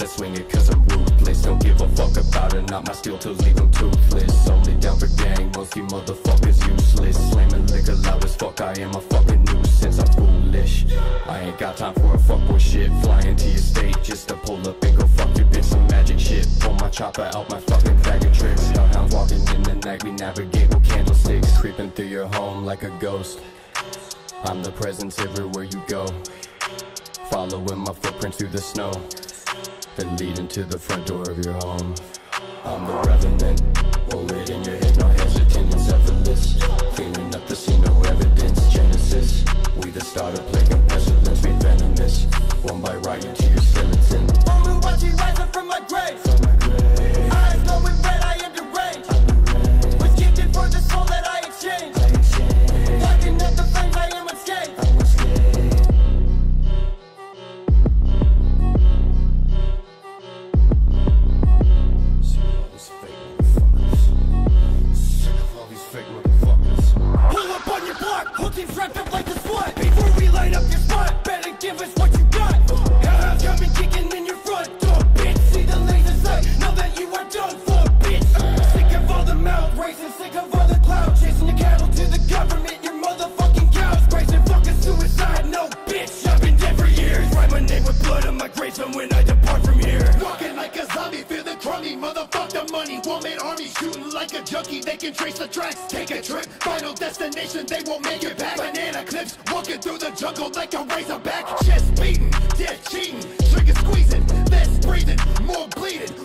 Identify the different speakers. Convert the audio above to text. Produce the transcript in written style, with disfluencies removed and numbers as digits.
Speaker 1: to swing it cause I'm ruthless. Don't give a fuck about it, not my steel tools leave them toothless. Only down for gang, most you motherfuckers useless. Slamming liquor loud as fuck, I am a fucking nuisance, I'm foolish. I ain't got time for a fuckboy shit. Flying to your state just to pull up and go fuck your bitch. Some magic shit, pull my chopper out my fucking bag of tricks. Hellhounds walking in the night, we navigate with candlesticks. Creeping through your home like a ghost, I'm the presence everywhere you go. Following my footprints through the snow that lead into the front door of your home. I'm the revenant, hold it in your head, no hesitant, it's effortless. Cleaning up the scene, no evidence, Genesis. We the start of plague and pestilence, we venomous. One bite right into your skeleton.
Speaker 2: Oluwaji rising from my grave. Eyes glowing red, I am deranged. Was gifted for the soul that I exchanged. Blocking up the flames, I am unscathed. Pull up on your block, whole team's wrapped up like the SWAT. Before we light up your spot, better give us what you got. Hellhounds coming kicking in your front door, bitch. See the laser sight, now that you are done for, bitch. Sick of all the mouth racing, sick of all the cloud chasing your cattle to the government, your motherfucking cows grazing, fucking suicide, no bitch. I've been dead for years, write my name with blood on my gravestone when I depart from here.
Speaker 3: Walking like a zombie, feeling crummy, motherfuck the money. One-man army shooting like a junkie, they can trace the tracks. Take a trip, final destination, they won't make it back. Banana clips, walking through the jungle like a razorback. Chest beating, death cheating, trigger squeezing, less breathing, more bleeding.